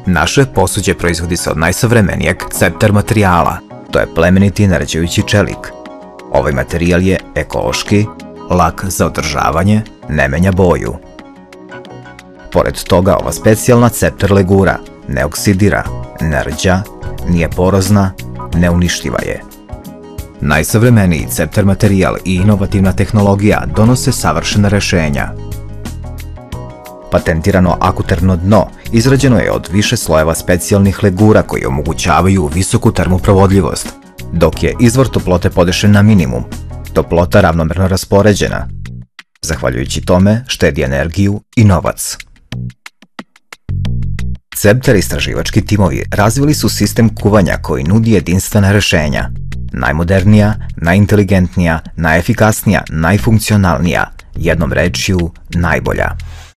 Naše posuđe proizvodi se od najsavremenijeg Cepter materijala. To je plemeniti narađajući čelik. Ovaj materijal je ekološki, lak za održavanje, ne menja boju. Pored toga, ova specijalna Cepter legura ne oksidira, ne rđa, nije porozna, neuništiva je. Najsavremeniji Cepter materijal i inovativna tehnologija donose savršena rešenja. Patentirano akuterno dno izrađeno je od više slojeva specijalnih legura koji omogućavaju visoku termoprovodljivost, dok je izvor toplote podešen na minimum, toplota ravnomerno raspoređena. Zahvaljujući tome štedi energiju i novac. Cepter istraživački timovi razvili su sistem kuvanja koji nudi jedinstvena rešenja. Najmodernija, najinteligentnija, najefikasnija, najfunkcionalnija, jednom rečju najbolja.